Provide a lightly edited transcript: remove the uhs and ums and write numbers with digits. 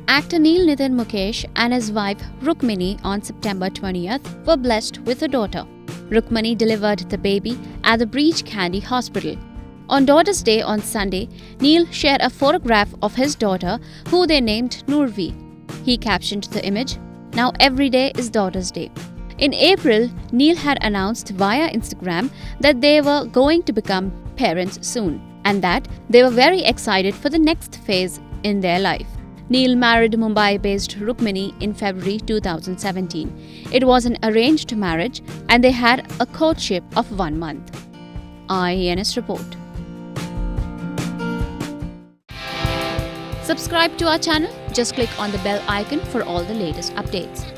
Actor Neil Nitin Mukesh and his wife Rukmini on September 20th were blessed with a daughter. Rukmini delivered the baby at the Breach Candy Hospital. On Daughter's Day on Sunday, Neil shared a photograph of his daughter, who they named Nurvi. He captioned the image, "Now every day is Daughter's Day." In April, Neil had announced via Instagram that they were going to become parents soon and that they were very excited for the next phase in their life. Neil married Mumbai-based Rukmini in February 2017. It was an arranged marriage and they had a courtship of 1 month. IANS report. Subscribe to our channel. Just click on the bell icon for all the latest updates.